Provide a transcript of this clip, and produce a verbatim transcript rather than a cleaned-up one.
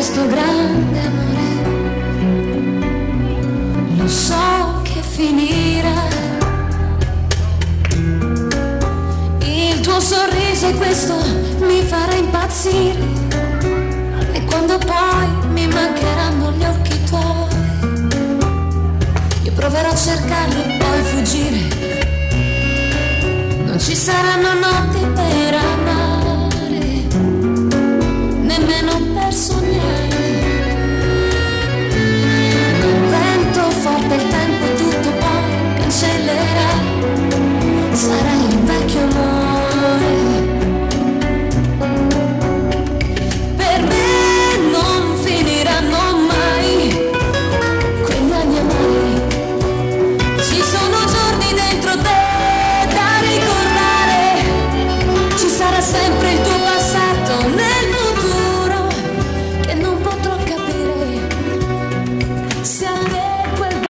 questo grande amore. Lo so che finirà. Il tuo sorriso e questo mi farà impazzire. E quando poi mi mancheranno gli occhi tuoi, io proverò a cercarli e poi fuggire. Non ci saranno notti per